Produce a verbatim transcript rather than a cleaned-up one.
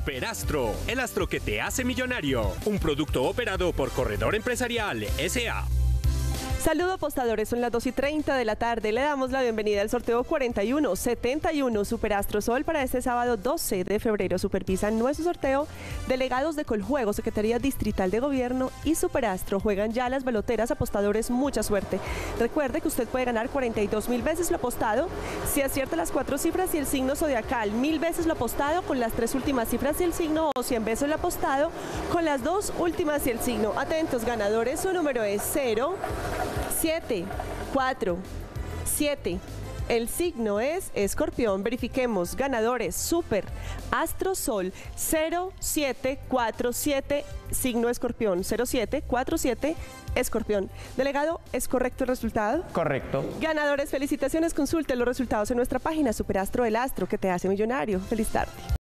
Superastro, el astro que te hace millonario. Un producto operado por Corredor Empresarial S A Saludos apostadores, son las dos y treinta de la tarde. Le damos la bienvenida al sorteo cuarenta y uno setenta y uno Superastro Sol para este sábado doce de febrero. Supervisan nuestro sorteo delegados de Coljuegos, Secretaría Distrital de Gobierno y Superastro. Juegan ya las baloteras, apostadores, mucha suerte. Recuerde que usted puede ganar cuarenta y dos mil veces lo apostado si acierta las cuatro cifras y el signo zodiacal, mil veces lo apostado con las tres últimas cifras y el signo, o cien veces lo apostado con las dos últimas y el signo. Atentos ganadores, su número es cero siete cuatro siete. El signo es Escorpión. Verifiquemos ganadores. Super Astro Sol cero siete cuatro siete, signo Escorpión. cero siete cuatro siete Escorpión. Delegado, ¿es correcto el resultado? Correcto. Ganadores, felicitaciones. Consulte los resultados en nuestra página Superastro, el astro que te hace millonario. Feliz tarde.